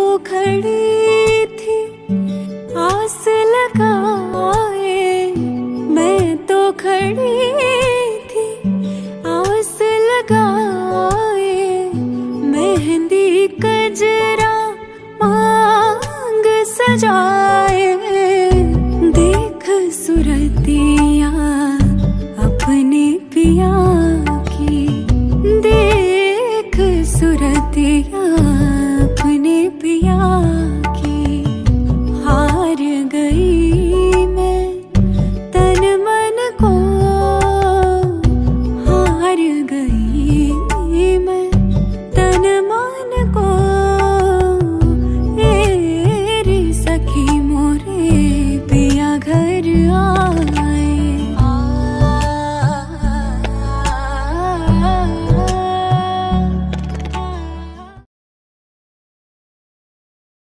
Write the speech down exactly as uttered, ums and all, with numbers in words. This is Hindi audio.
खड़ी थी आस लगाए, मैं तो खड़ी थी आस लगाए। मेहंदी कजरा मांग सजाए, देख सुरतिया अपने पिया की, देख सुरतिया